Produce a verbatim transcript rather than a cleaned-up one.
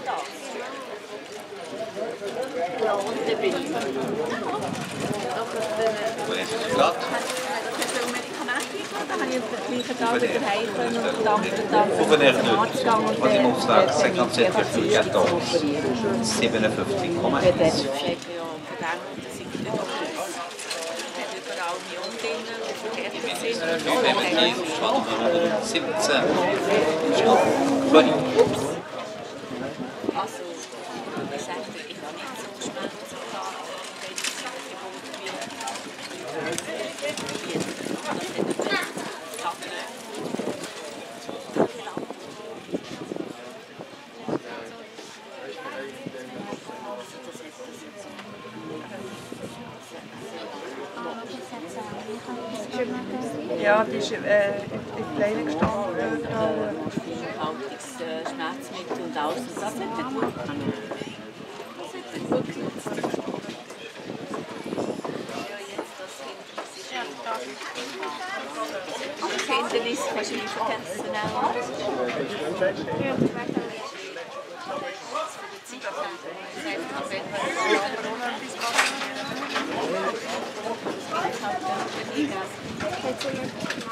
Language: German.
Und der Bild. Wo ist es glatt? Da habe ich den gleichen Tag wieder heim können und den anderen Tag Hoeveel echt nu? Arzt gegangen und Want die moet vandaag der zevenenzeventig voor quatorze. zevenenvijftig komma der eins. ja gedacht, dass ich nicht überall Myondinge, die verhärtet sind. Nu hebben we hier van siebzehn. Sorry. Also, ich sagte, ich habe nicht so Schmerzen gehabt, wenn ich gebunden wird. Ja, die ist äh, in Pläne gestanden. Haltungsschmerzmittel und alles. Und das sollte gut kommen. Das sollte gut genutzt. Ja, jetzt das Hindernis kannst du nicht vergessen. Ja.